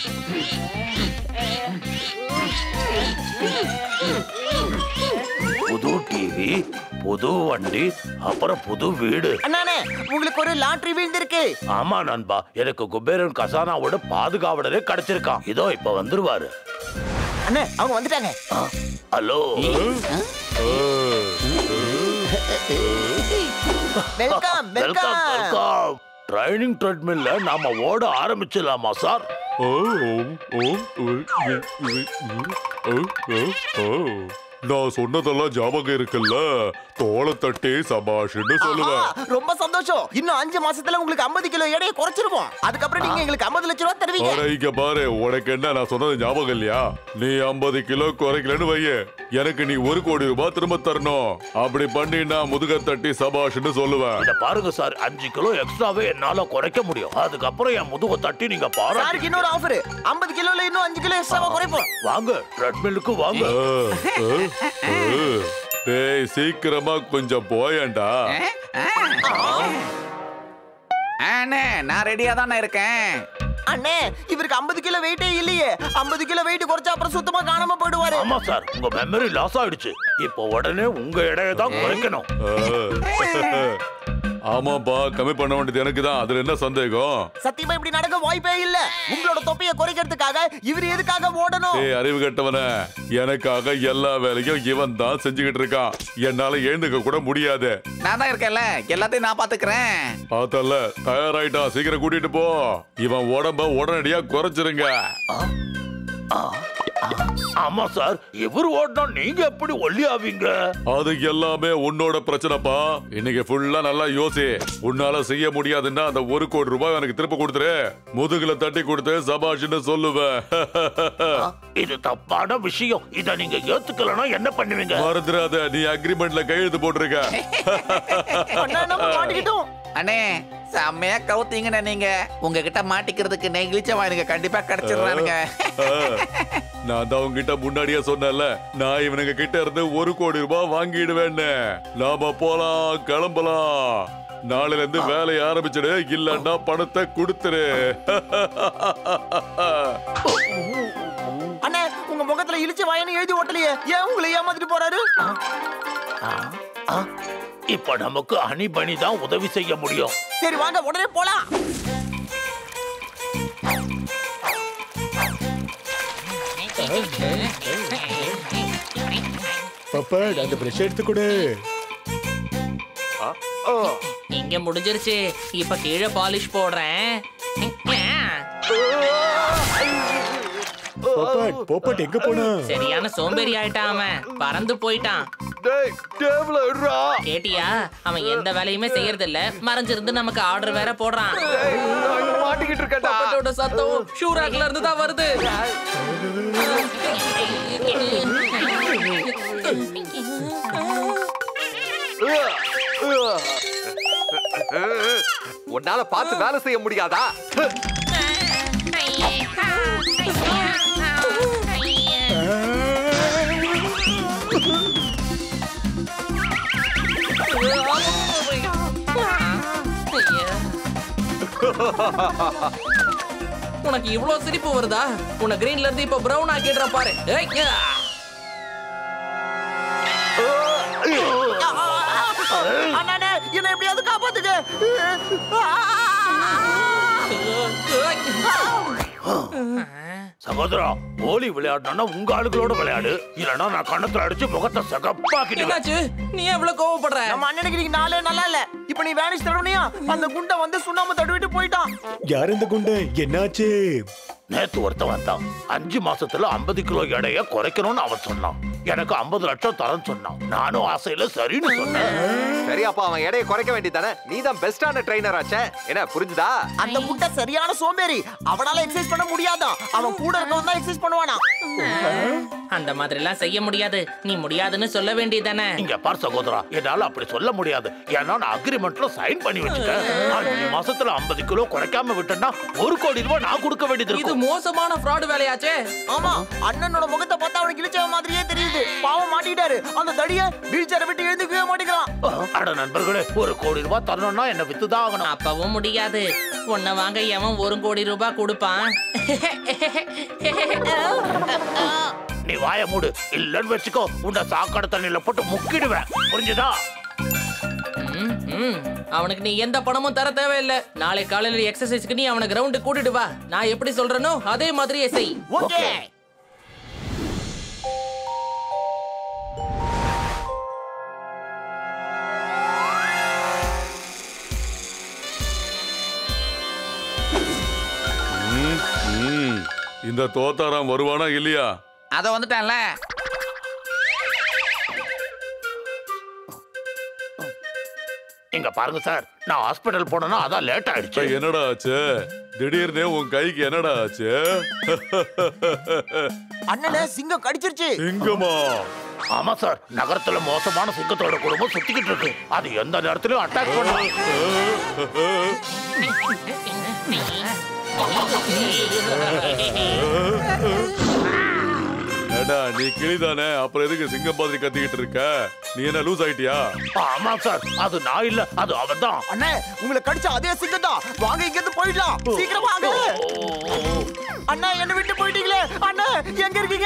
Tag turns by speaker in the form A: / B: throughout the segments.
A: புது டிவி, புது வண்டி, அப்புறம் புது வீடு.
B: அண்ணானே, உங்களுக்கு ஒரு லாட்டரி விழுந்திருக்கு.
A: ஆமா நண்பா, எனக்கு குபேரன் கசானாவோட பாதுகாவலரே கிடைச்சிருக்கான். இதோ இப்ப வந்துருவாரு.
B: அண்ணே, அவங்க வந்துட்டாங்க.
A: Hello.
B: Welcome welcome.
A: Welcome. Training ட்ரெட்மில்ல நாம ஓட ஆரம்பிச்சிடலாமா சார்?
C: நான் சொன்னதெல்லாம் ஞாபகம் இருக்குல்ல? தோளை தட்டி சபாஷ்னு சொல்லுவேன்.
B: ரொம்ப சந்தோஷம். இன்னும் 5 மாசத்துல உங்களுக்கு 50 கிலோ எடையை குறைச்சிருவோம். அதுக்கப்புறம் நீங்க எங்களுக்கு 50 லட்சம் ரூபாய் தருவீங்க.
C: அட இங்க பாரு, உனக்கு என்ன நான் சொன்னது ஞாபகம் இல்லையா? நீ 50 கிலோ குறைக்கலன்னு வையே, எனக்கு நீ 1 கோடி ரூபாய் திரும்ப தரணும். அப்படி பண்ணி நான் முதுக தட்டி சபாஷ்னு சொல்லுவேன்.
A: இத பாருங்க சார், 5 கிலோ எக்ஸ்ட்ராவே என்னால குறைக்க முடியும். அதுக்கப்புறம் என் முதுக தட்டி நீங்க பாருங்க.
B: சாருக்கு இன்னொரு ஆஃபர். 50 கிலோல இன்னும் 5 கிலோ எக்ஸ்ட்ராவா குறைப்போம்.
A: வாங்க, ட்ரெட்மில்லுக்கு வாங்க.
C: டேய், சீக்கிரமா கொஞ்சம் போயேன்டா.
D: அண்ணே, நான் ரெடியா தானே இருக்கேன்.
B: அண்ணே, இவருக்கு 50 கிலோ வெயிட்டே இல்லையே. 50 கிலோ வெயிட் குறைச்சா அப்புறம் சுத்தமா காணாம போயிடுவாரு.
A: ஆமா சார், உங்க மெமரி லாஸ் ஆயிடுச்சு. இப்போ உடனே உங்க எடையை தான் குறைக்கணும்.
C: ஆமாப்பா, கம்மி பண்ண வேண்டியது எனக்கு தான். அதுல என்ன சந்தேகம்?
B: சத்தியமா இப்படி நடக்க வாய்ப்பே இல்ல. உங்களோட தொப்பையை குறைக்கிறதுக்காக இவர் எதுக்காக ஓடணும்?
C: ஏய் அறிவு கட்டவன, எனக்காக எல்லா வேலையும் இவன் தான் செஞ்சுக்கிட்டு இருக்கான். என்னால எழுந்துக்க கூட முடியாது.
D: நான் தான் இருக்கேன்ல, எல்லாத்தையும் நான் பாத்துக்கிறேன்.
C: பார்த்தல, தயாராயிட்டா, சீக்கிரம் கூட்டிட்டு போ. இவன் உடம்ப உடனடியா குறைச்சிருங்க.
A: ஆமா சார், இவர் ஓடினா நீங்க எப்படி ஒல்லி ஆவீங்க?
C: அது எல்லாமே உன்னோட பிரச்சனைப்பா. இன்னைக்கு ஃபுல்லா நல்லா யோசி. உன்னால செய்ய முடியாதுன்னா அந்த 1 கோடி ரூபாய் எனக்கு திருப்ப கொடுத்துரு. முதுகுல தட்டி கொடுத்து சபாஷ்னு சொல்லுவேன்.
A: இது தப்பான விஷயம். இத நீங்க ஏத்துக்கலனா என்ன பண்ணுவீங்க?
C: மறந்துடாத, நீ அக்ரிமெண்ட்ல கையெழுத்து போட்டிருக்க.
B: அண்ணா, நம்ம மாட்டிக்கிட்டோம்.
D: அண்ணே, செம்மையா கவுத்தீங்கண்ணே நீங்க. உங்ககிட்ட மாட்டிக்கிறதுக்கு நெகிழிச்சவா எனக்கு கண்டிப்பா கிடைச்சிடுறானுங்க.
C: நான் தான் உங்ககிட்ட முன்னாடியே சொன்னேன்ல, நான் இவனுங்க கிட்ட இருந்து 1 கோடி ரூபாய் வாங்கிடுவேன்னு. நாம போலாம், கிளம்பலாம். நாளைல இருந்து வேலையை ஆரம்பிச்சிடு, இல்லன்னா பணத்தை கொடுத்துரு.
B: அண்ணே, உங்க முகத்துல இழிச்ச வாயன்னு எழுதி ஓட்டலையே. ஏன் உங்களை ஏமாத்திட்டு போறாரு?
A: இப்ப நமக்கு அணிபணி தான் உதவி செய்ய முடியும்.
B: சரி வாங்க, உடனே போலாம்.
E: பாப்பா, அந்த பிரஷ் எடுத்து கொடு.
F: இங்க முடிஞ்சிருச்சு. இப்ப கீழே பாலிஷ் போடுறேன்.
E: போப்பட் எங்க போனா?
F: சரியான சோம்பேறி ஆயிட்டான் அவன். பறந்து போயிட்டான். கேட்டியா? அவன் எந்த வேலையுமே செய்யறது இல்ல. மறைஞ்சிருந்து நமக்கு ஆர்டர் வேற போடுறான்.
D: மாட்டிக்கிட்டு இருக்கேன்டா.
F: பாப்பட்டோட சத்தம் ஷூராக்ல இருந்து தான் வருது.
G: உன்னால பார்த்து வேலை செய்ய முடியாதா?
F: உனக்கு இவ்வளவு சிரிப்பு வருதா? உன கிரீன்ல இருந்து இப்ப பிரவுன் ஆக்கிடுற பாரு.
B: அண்ணா, என்ன எப்படியாவது காப்பாத்துங்க.
A: சகோதரா, கோலி விளையாடுனா உங்க ஆளுகளோட விளையாடு. இல்லனா நான் கண்ணத்துல அடிச்சு முகத்தை சகப்பாக்கிடுவேன்.
F: நீ எவ்வளவு கோவப்படுற?
B: நம்ம அண்ணனுக்கு நீங்க நாளே நல்லா இல்ல. இப்ப நீ வேனிஷ் தடவுனியா? அந்த குண்டை வந்து சுண்ணாம்பு தடவிட்டு போயிட்டான்.
E: யார் இந்த குண்டை? என்னாச்சு?
A: நேத்து ஒருத்தன் வந்தான். 5 மாசத்துல 50 கிலோ எடையை குறைக்கணும்னு அவன் சொன்னான். எனக்கு 50 லட்சம் தரேன்னு சொன்னான். நானும் ஆசையில சரின்னு சொன்னேன்.
G: சரி, அப்ப அவன் எடையை குறைக்க வேண்டியதானே? நீ தான் பெஸ்டான ட்ரெய்னர் ஆச்சே. என்ன புரிஞ்சுதா?
B: அந்த குண்டை சரியான சோம்பேறி. அவனால எக்ஸசைஸ் பண்ண முடியாதான். அவன் கூட இருக்கவன் தான் எக்ஸசைஸ் பண்ணுவானா.
F: அந்த மாதிரி எல்லாம் செய்ய முடியாது. நீ முடியாதுன்னு சொல்ல வேண்டியதானே.
A: இங்க பார் சகோதரா, என்னால அப்படி சொல்ல முடியாது. ஏன்னா நான் அக்ரிமெண்ட்ல சைன் பண்ணி வச்சுட்டேன். 5 மாசத்துல 50 கிலோ குறைக்காம விட்டேன்னா 1 கோடி ரூபாய் நான் கொடுக்க வேண்டியது
F: இது
A: இருக்கும்.
F: மோசமான ஃப்ராட் வேலையாச்சே.
B: ஆமா, அண்ணனோட முகத்தை பார்த்தா அவனுக்கு இழிச்ச மாதிரியே தெரியுது. பாவம் மாட்டிட்டாரு. அந்த தடிய வீல் சேரை விட்டு எழுந்துக்கவே மாட்டேங்கிறான்.
A: அட நண்பர்களே, 1 கோடி ரூபாய் தரணும்னா என்ன வித்துதான் ஆகணும்.
F: அப்பவும் முடியாது. உன்னை வாங்க எவன் 1 கோடி ரூபாய் கொடுப்பான்?
A: நீ வாய மூடு, இல்லன்னு வச்சுக்கோ, உன்னை சாக்கடை தண்ணியில போட்டு முக்கிடுவேன். புரிஞ்சுதா?
F: அவனுக்கு நீ எந்த பணமும் தர தேவையில்லை. நாளை காலையில எக்ஸசைஸ்க்கு நீ அவனை கிரவுண்டு கூட்டிட்டு வா. நான் எப்படி சொல்றேனோ அதே மாதிரியே செய்.
B: ஓகே.
C: இந்த தோத்தாராம் வருவானா இல்லையா?
D: அத வந்துட்டான்ல.
A: இங்க பாருங்க சார், நான் ஹாஸ்பிடல் போனேன்னா அதான் லேட் ஆயிடுச்சு.
C: என்னடா ஆச்சு? திடீர்னு உன் கைக்கு என்னடா ஆச்சு?
B: அண்ணனை சிங்கம் கடிச்சிருச்சு.
C: சிங்கமா?
A: ஆமா சார், நகரத்துல மோசமான சிங்கத்தோட குடும்பம் சுத்திக்கிட்டு இருக்கு. அது எந்த நேரத்திலும் அட்டாக் பண்ணும்.
C: ஏடா நீ கிளிதானே, அப்புறம் எதுக்கு சிங்கம் மாதிரி கத்திக்கிட்டு இருக்க? நீ என்ன லூஸ் ஆயிட்டியா?
A: ஆமா சார், அது நான் இல்ல, அது அவன்தான்.
B: அண்ணே, உங்களை கடிச்ச அதே சிங்கம் தான். வாங்க, இங்க இருந்து போயிடலாம். சீக்கிரம் வாங்க. அண்ணா, என்ன விட்டு போயிட்டீங்களே. அண்ணா, எங்க இருக்கீங்க?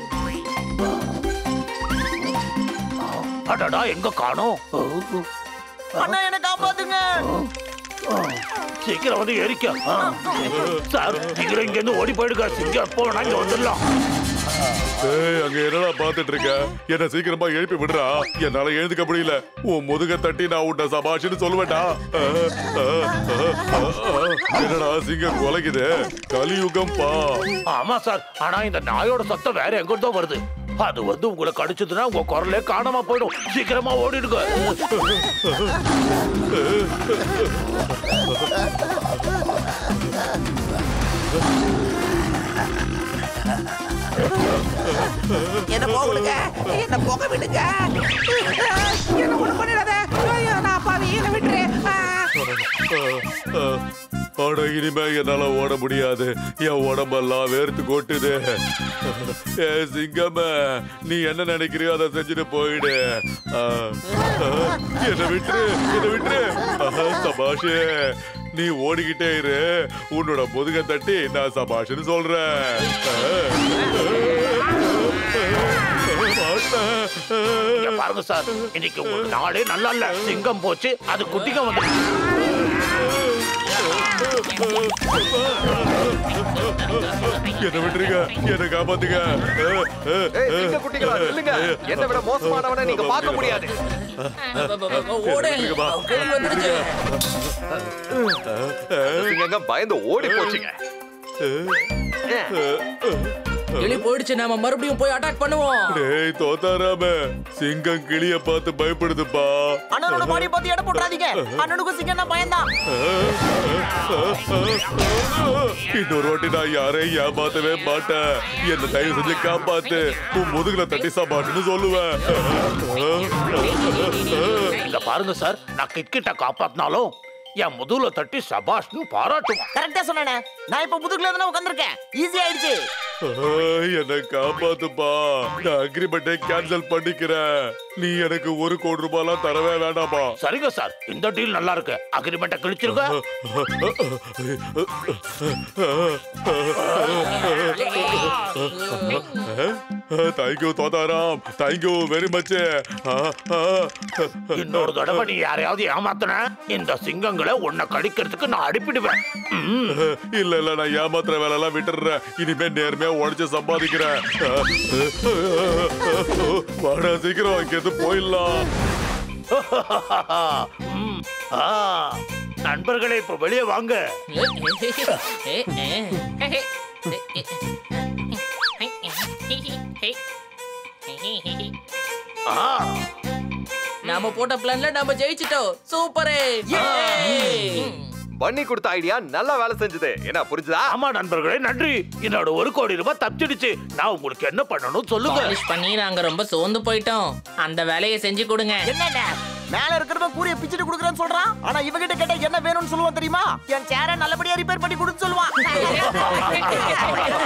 A: அடடா, எங்க காணோம்?
B: அண்ணா, என்ன காப்பாத்துங்க.
A: சீக்கிரம் வந்து எரிக்க. சார், சீக்கிரம் இங்க இருந்து ஓடி போயிடுங்க. சிங்கம் எப்போ வேணா இங்க வந்துடலாம்.
C: அங்க என்னடா பாத்துட்டு இருக்க? என்ன சீக்கிரமா எழுப்பி விடுறா. என்னால எழுந்துக்க முடியல. உன் முதுக தட்டி நான் உன்ன சபாஷின்னு சொல்லுவேண்டா. என்னடா சிங்கம் கொலைக்குது? கலியுகம் பா.
A: ஆமா சார், ஆனா இந்த நாயோட சத்தம் வேற எங்கிருந்தோ வருது. அது வந்து உங்களை கடிச்சதுன்னா உங்க குரலே காணாம போயிடும். சீக்கிரமா ஓடிடுங்க.
D: என்ன போக விடுங்க. என்ன ஒண்ணு பண்ணிடாத. ஐயோ, நான் பாவி, என்ன விட்டுரு.
C: ஆட இனிமே என்னால ஓட முடியாது. என் உடம்பெல்லாம் வேர்த்து கொட்டுது. ஏ சிங்கமே, நீ என்ன நினைக்கிறியோ அதை செஞ்சுட்டு போயிடு. என்ன விட்டுரு, என்ன விட்டுரு. சபாஷே, நீ ஓடிக்கிட்டே இரு. உன்னோட முதுக தட்டி நான் சபாஷன்னு சொல்றேன்.
A: பாருங்க சார், இன்னைக்கு ஒரு நாளே நல்லா இல்ல. சிங்கம் போச்சு, அது குட்டிங்க வந்து.
C: என்ன விட்டுருங்க, என்ன காப்பாத்துங்க.
G: சிங்க குட்டிகளா நில்லுங்க. என்னை விட மோசமானவனை நீங்க பார்க்க முடியாது. சிங்கங்க பயந்து ஓடி போச்சுங்க.
F: கிளி போயிடுச்சு. நாம மறுபடியும் போய் அட்டாக் பண்ணுவோம்.
C: டேய் தோத்தாராம, சிங்கம் கிளிய பார்த்து பயப்படுதுப்பா.
B: அண்ணனோட பாடியை பார்த்து எடை போட்டுறாதீங்க. அண்ணனுக்கு சிங்கம்னா பயந்தான்.
C: இன்னொரு வாட்டி நான் யாரையும் ஏமாத்தவே மாட்டேன். என்ன தயவு செஞ்சு காப்பாத்து. உன் முதுகுல தட்டி சாப்பாட்டுன்னு சொல்லுவேன்.
A: இங்க பாருங்க சார், நான் கிட்ட காப்பாத்தினாலும் என் முதுகுல தட்டி சபாஷ்னு பாராட்டுவான்.
B: கரெக்டா சொன்னேனே. நான் இப்ப முதுகுல தானே உட்கார்ந்திருக்கேன். ஈஸி ஆயிடுச்சு.
C: என்ன காப்பாத்துப்பா. நான் அக்ரிமெண்டை கேன்சல் பண்ணிக்கிறேன். நீ எனக்கு 1 கோடி ரூபாய்லாம் தரவே வேண்டாமா?
A: சரிங்க சார், இந்த டீல் நல்லா இருக்கு. அக்ரிமெண்ட்டை கிழிச்சிருங்க.
C: Thank you Totaram, thank you very much.
A: இன்னொரு தடவை நீ யாரையாவது ஏமாத்தின, இந்த சிங்கங்களை உன்னை கடிக்கிறதுக்கு நான் அனுப்பிடுவேன்.
C: இல்ல இல்ல, நான் ஏமாத்துற வேலை எல்லாம் விட்டுறேன். இனிமே நேர்மையா உழைச்சு சம்பாதிக்கிறேன். வாடா சீக்கிரம் இங்கிருந்து போயிடலாம்.
A: நண்பர்களே, இப்ப வெளியே வாங்க.
F: நாம போட்ட பிளான்ல நாம ஜெயிச்சிட்டோம். சூப்பரே.
G: பண்ணி கொடுத்த ஐடியா நல்லா வேலை செஞ்சது. என்ன புரிஞ்சுதா?
A: ஆமா நண்பர்களே, நன்றி. என்னோட 1 கோடி ரூபாய் தப்பிச்சிடுச்சு. நான் உங்களுக்கு என்ன பண்ணணும் சொல்லுங்க.
F: பாலிஷ் பண்ணி நாங்க ரொம்ப சோர்ந்து போயிட்டோம். அந்த வேலையை செஞ்சு கொடுங்க.
B: என்னண்ணே மேல இருக்கிறவன் கூரிய பிச்சுட்டு குடுக்குறேன்னு சொல்றான். ஆனா இவகிட்ட கேட்டா என்ன வேணும்னு சொல்லுவான் தெரியுமா? என் சேரை நல்லபடியா ரிப்பேர் பண்ணி கொடுன்னு சொல்லுவான்.